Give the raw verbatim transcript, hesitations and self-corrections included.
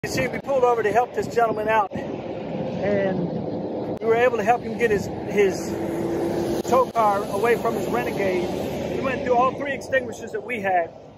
You see, we pulled over to help this gentleman out, and we were able to help him get his his tow car away from his Renegade. We went through all three extinguishers that we had.